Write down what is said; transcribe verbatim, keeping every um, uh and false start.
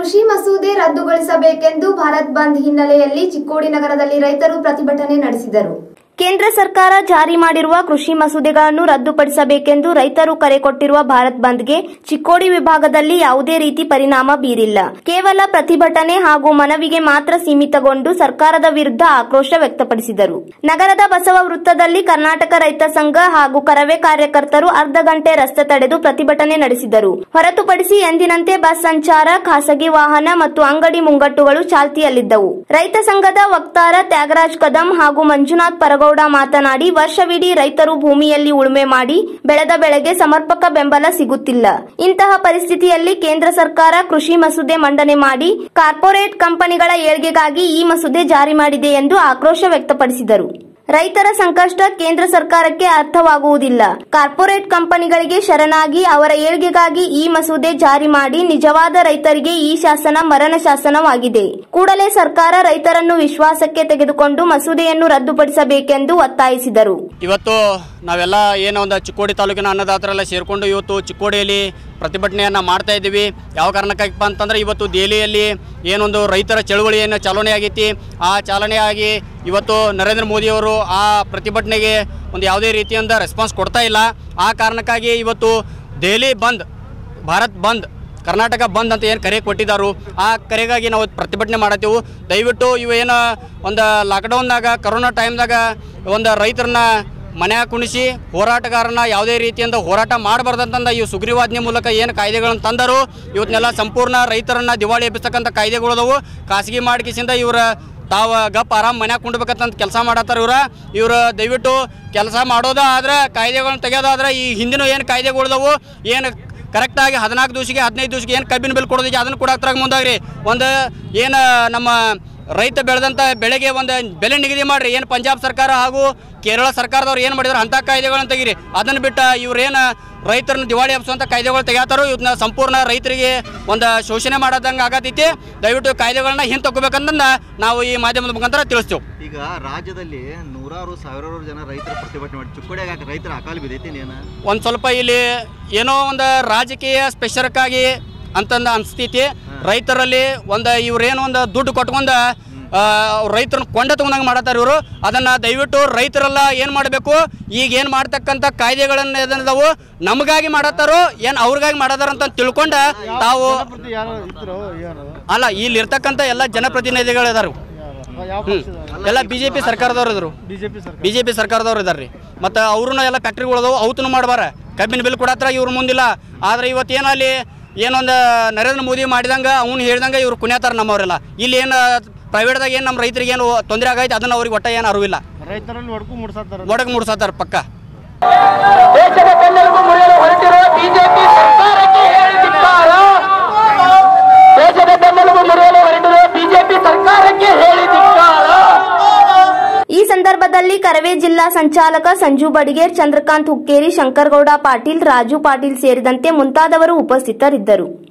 ಕೃಷಿ ಮಸೂದೆ ರದ್ದುಗೊಳಿಸಬೇಕೆಂದು ಭಾರತ್ ಬಂದ್ ಹಿನ್ನೆಲೆಯಲ್ಲಿ ಚಿಕ್ಕೋಡಿ ನಗರದಲ್ಲಿ ರೈತರು ಪ್ರತಿಭಟನೆ ನಡೆಸಿದರು. ಕೇಂದ್ರ ಸರ್ಕಾರ ಜಾರಿ ಮಾಡಿರುವ ಕೃಷಿ ಮಸೂದೆಗಳನ್ನು ರದ್ದುಪಡಿಸಬೇಕೆಂದು ರೈತರು ಕರೆ ಕೊಟ್ಟಿರುವ ಭಾರತ್ ಬಂದ್ಗೆ ಚಿಕ್ಕೋಡಿ ವಿಭಾಗದಲ್ಲಿ ಯಾವುದೇ ರೀತಿ ಪರಿಣಾಮ ಬೀರಿಲ್ಲ. ಕೇವಲ ಪ್ರತಿಭಟನೆ ಹಾಗೂ ಮನವಿಗೆ ಮಾತ್ರ ಸೀಮಿತಗೊಂಡು ಸರ್ಕಾರದ ವಿರುದ್ಧ ಆಕ್ರೋಶ ವ್ಯಕ್ತಪಡಿಸಿದರು. ನಗರದ ಬಸವ ವೃತ್ತದಲ್ಲಿ ಕರ್ನಾಟಕ ರೈತ ಸಂಘ ಹಾಗೂ ಕರವೇ ಕಾರ್ಯಕರ್ತರು ಅರ್ಧ ಗಂಟೆ ರಸ್ತೆ ತಡೆದು ಪ್ರತಿಭಟನೆ ನಡೆಸಿದರು. ಹೊರತುಪಡಿಸಿ ಎಂದಿನಂತೆ ಬಸ್ ಸಂಚಾರ, ಖಾಸಗಿ ವಾಹನ ಮತ್ತು ಅಂಗಡಿ ಮುಂಗಟ್ಟುಗಳು ಚಾಲ್ತಿಯಲ್ಲಿದ್ದವು. ರೈತ ಸಂಘದ ವಕ್ತಾರ ತ್ಯಾಗರಾಜ್ ಕದಂ ಹಾಗೂ ಮಂಜುನಾಥ್ ಪರಗೌಡ ಮಾತನಾಡಿ, ವರ್ಷವಿಡೀ ರೈತರು ಭೂಮಿಯಲ್ಲಿ ಉಳುಮೆ ಮಾಡಿ ಬೆಳೆದ ಬೆಳೆಗೆ ಸಮರ್ಪಕ ಬೆಂಬಲ ಸಿಗುತ್ತಿಲ್ಲ. ಇಂತಹ ಪರಿಸ್ಥಿತಿಯಲ್ಲಿ ಕೇಂದ್ರ ಸರ್ಕಾರ ಕೃಷಿ ಮಸೂದೆ ಮಂಡನೆ ಮಾಡಿ ಕಾರ್ಪೊರೇಟ್ ಕಂಪನಿಗಳ ಏಳ್ಗೆಗಾಗಿ ಈ ಮಸೂದೆ ಜಾರಿ ಮಾಡಿದೆ ಎಂದು ಆಕ್ರೋಶ ವ್ಯಕ್ತಪಡಿಸಿದರು. ರೈತರ ಸಂಕಷ್ಟ ಕೇಂದ್ರ ಸರ್ಕಾರಕ್ಕೆ ಅರ್ಥವಾಗುವುದಿಲ್ಲ. ಕಾರ್ಪೊರೇಟ್ ಕಂಪನಿಗಳಿಗೆ ಶರಣಾಗಿ ಅವರ ಏಳ್ಗೆಗಾಗಿ ಈ ಮಸೂದೆ ಜಾರಿ ಮಾಡಿ ನಿಜವಾದ ರೈತರಿಗೆ ಈ ಶಾಸನ ಮರಣ ಶಾಸನವಾಗಿದೆ. ಕೂಡಲೇ ಸರ್ಕಾರ ರೈತರನ್ನು ವಿಶ್ವಾಸಕ್ಕೆ ತೆಗೆದುಕೊಂಡು ಮಸೂದೆಯನ್ನು ರದ್ದುಪಡಿಸಬೇಕೆಂದು ಒತ್ತಾಯಿಸಿದರು. ಇವತ್ತು ನಾವೆಲ್ಲ ಏನೋ ಒಂದು ಚಿಕ್ಕೋಡಿ ತಾಲೂಕಿನ ಅನ್ನದಾತರೆಲ್ಲ ಸೇರಿಕೊಂಡು ಇವತ್ತು ಚಿಕ್ಕೋಡಿಯಲ್ಲಿ ಪ್ರತಿಭಟನೆಯನ್ನು ಮಾಡ್ತಾ ಇದ್ದೀವಿ. ಯಾವ ಕಾರಣಕ್ಕಪ್ಪ ಅಂತಂದ್ರೆ ಇವತ್ತು ದೆಹಲಿಯಲ್ಲಿ ಏನೊಂದು ರೈತರ ಚಳುವಳಿ ಏನು ಚಾಲನೆ ಆಗೈತಿ, ಆ ಚಾಲನೆಯಾಗಿ ಇವತ್ತು ನರೇಂದ್ರ ಮೋದಿಯವರು ಆ ಪ್ರತಿಭಟನೆಗೆ ಒಂದು ಯಾವುದೇ ರೀತಿಯಿಂದ ರೆಸ್ಪಾನ್ಸ್ ಕೊಡ್ತಾ ಇಲ್ಲ. ಆ ಕಾರಣಕ್ಕಾಗಿ ಇವತ್ತು ದೆಹಲಿ ಬಂದ್, ಭಾರತ್ ಬಂದ್, ಕರ್ನಾಟಕ ಬಂದ್ ಅಂತ ಏನು ಕರೆ ಕೊಟ್ಟಿದ್ದಾರೋ ಆ ಕರೆಗಾಗಿ ನಾವು ಪ್ರತಿಭಟನೆ ಮಾಡತ್ತೀವಿ. ದಯವಿಟ್ಟು ಇವೇನು ಒಂದು ಲಾಕ್ಡೌನ್ದಾಗ ಕರೋನಾ ಟೈಮ್ದಾಗ ಒಂದು ರೈತರನ್ನ ಮನ್ಯಾಗ ಕುಣಿಸಿ ಹೋರಾಟಗಾರನ ಯಾವುದೇ ರೀತಿಯಿಂದ ಹೋರಾಟ ಮಾಡಬಾರ್ದಂತಂದ ಈ ಸುಗ್ರೀವಾಜ್ಞೆ ಮೂಲಕ ಏನು ಕಾಯ್ದೆಗಳನ್ನು ತಂದರು ಇವತ್ತನ್ನೆಲ್ಲ ಸಂಪೂರ್ಣ ರೈತರನ್ನ ದಿವಾಳಿ ಎಬ್ಬಿಸ್ತಕ್ಕಂಥ ಕಾಯ್ದೆಗಳದವು. ಖಾಸಗಿ ಮಾಡಿಕೆಸಿಂದ ಇವರ ತಾವು ಗಪ್ ಆರಾಮ್ ಮನ್ಯಾಗ ಕುಂಡ್ಬೇಕಂತ ಕೆಲಸ ಮಾಡತ್ತಾರ. ಇವ್ರ ಇವರು ದಯವಿಟ್ಟು ಕೆಲಸ ಮಾಡೋದ ಆದ್ರೆ ಕಾಯ್ದೆಗಳನ್ನ ತೆಗೆಯೋದಾದ್ರೆ ಈ ಹಿಂದಿನ ಏನು ಕಾಯ್ದೆಗಳದವು ಏನು ಕರೆಕ್ಟಾಗಿ ಹದಿನಾಲ್ಕು ದಿವಸಿಗೆ ಹದಿನೈದು ದಿವಸಿಗೆ ಏನು ಕಬ್ಬಿನ ಬಿಲ್ ಕೊಡೋದಕ್ಕೆ ಅದನ್ನು ಕೊಡಾಕ್ತಾಗ ಮುಂದಾಗ್ರಿ. ಒಂದು ಏನು ನಮ್ಮ ರೈತ ಬೆಳೆದಂಥ ಬೆಳೆಗೆ ಒಂದು ಬೆಲೆ ನಿಗದಿ ಮಾಡಿರಿ. ಏನು ಪಂಜಾಬ್ ಸರ್ಕಾರ ಹಾಗೂ ಕೇರಳ ಸರ್ಕಾರದವ್ರು ಏನು ಮಾಡಿದ್ರು ಅಂಥ ಕಾಯ್ದೆಗಳನ್ನು ತೆಗೀರಿ. ಅದನ್ನು ಬಿಟ್ಟು ಇವ್ರೇನು ರೈತರನ್ನ ದಿವಾಳಿ ಹಬ್ಸುವಂಥ ಕಾಯ್ದೆಗಳು ತೆಗೆತಾರೋ ಇವನ್ನ ಸಂಪೂರ್ಣ ರೈತರಿಗೆ ಒಂದು ಶೋಷಣೆ ಮಾಡೋದಂಗೆ ಆಗತೈತಿ. ದಯವಿಟ್ಟು ಕಾಯ್ದೆಗಳನ್ನ ಹಿಂದೆ ತಗೋಬೇಕಂತಂದ ನಾವು ಈ ಮಾಧ್ಯಮದ ಮುಖಾಂತರ ತಿಳಿಸ್ತೇವೆ. ಈಗ ರಾಜ್ಯದಲ್ಲಿ ನೂರಾರು ಸಾವಿರಾರು ಜನ ರೈತರು ಪ್ರತಿಭಟನೆ ಮಾಡಿ ಚಿಕ್ಕೋಡಿಯಾಗ ರೈತರ ಅಕಾಲ ಬಿದ್ದೈತಿ. ಒಂದು ಸ್ವಲ್ಪ ಇಲ್ಲಿ ಏನೋ ಒಂದು ರಾಜಕೀಯ ಸ್ಪೆಷರ್ಕ್ಕಾಗಿ ಅಂತಂದ ಅನಿಸ್ತೈತಿ. ರೈತರಲ್ಲಿ ಒಂದು ಇವ್ರೇನು ಒಂದು ದುಡ್ಡು ಕೊಟ್ಕೊಂಡು ರೈತರನ್ನ ಕೊಂಡ ತಗೊಂಡಂಗೆ ಮಾಡತ್ತಾರೆ ಇವರು. ಅದನ್ನು ದಯವಿಟ್ಟು ರೈತರೆಲ್ಲ ಏನು ಮಾಡಬೇಕು, ಈಗ ಏನು ಮಾಡ್ತಕ್ಕಂಥ ಕಾಯ್ದೆಗಳನ್ನು ಏನಿದಾವು ನಮಗಾಗಿ ಮಾಡತ್ತಾರೋ ಏನು ಅವ್ರಿಗಾಗಿ ಮಾಡದಾರ ಅಂತ ತಿಳ್ಕೊಂಡು ತಾವು ಅಲ್ಲ ಇಲ್ಲಿ ಇರ್ತಕ್ಕಂಥ ಎಲ್ಲ ಜನಪ್ರತಿನಿಧಿಗಳಿದಾರು ಎಲ್ಲ ಬಿ ಜೆ ಪಿ ಸರ್ಕಾರದವ್ರು ಇದ್ರು ಬಿ ಜೆ ಪಿ ಸರ್ಕಾರದವ್ರು ಇದಾರೆ ರೀ. ಮತ್ತು ಅವ್ರನ್ನ ಎಲ್ಲ ಫ್ಯಾಕ್ಟ್ರಿಗಳದವು ಅವತೂ ಮಾಡಬಾರ, ಕಬ್ಬಿನ ಬಿಲ್ ಕೊಡತ್ರ ಇವ್ರು ಮುಂದಿಲ್ಲ. ಆದರೆ ಇವತ್ತೇನಲ್ಲಿ ಏನೊಂದು ನರೇಂದ್ರ ಮೋದಿ ಮಾಡಿದಂಗೆ ಅವ್ನು ಹೇಳ್ದಂಗೆ ಇವ್ರು ಕುಣಿಯತ್ತಾರ ನಮ್ಮವರೆಲ್ಲ. ಇಲ್ಲಿ ಏನು ಪ್ರೈವೇಟ್ದಾಗ ಏನು ನಮ್ಮ ರೈತರಿಗೆ ಏನು ತೊಂದರೆ ಆಗೈತೆ ಅದನ್ನು ಅವ್ರಿಗೆ ಒಟ್ಟ ಏನು ಅರಿವಿಲ್ಲ. ರೈತರಲ್ಲಿ ಒಡಕು ಮುಡ್ಸತ್ತಾರ ಒಡಕು ಮುಡ್ಸತ್ತಾರ ಪಕ್ಕ. ದೇಶದ ಬೆನ್ನೆಲುಬು ಮುರಿಯಲು ಹೊರಟಿರುವ ಬಿಜೆಪಿ ಸರ್ಕಾರಕ್ಕೆ ಹೇಳಿ ಧಿಕ್ಕಾರ. ದೇಶದ ಬೆನ್ನೆಲುಬು ಮುರಿಯಲು ಹೊರಟಿರುವ ಬಿಜೆಪಿ ಸರ್ಕಾರಕ್ಕೆ ಹೇಳಿ ಧಿಕ್ಕಾರ. ಈ ಸಂದರ್ಭದಲ್ಲಿ ಕರವೇ ಜಿಲ್ಲಾ ಸಂಚಾಲಕ ಸಂಜು ಬಡಿಗೇರ್, ಚಂದ್ರಕಾಂತ್ ಹುಕ್ಕೇರಿ, ಶಂಕರಗೌಡ ಪಾಟೀಲ್, ರಾಜು ಪಾಟೀಲ್ ಸೇರಿದಂತೆ ಮುಂತಾದವರು ಉಪಸ್ಥಿತರಿದ್ದರು.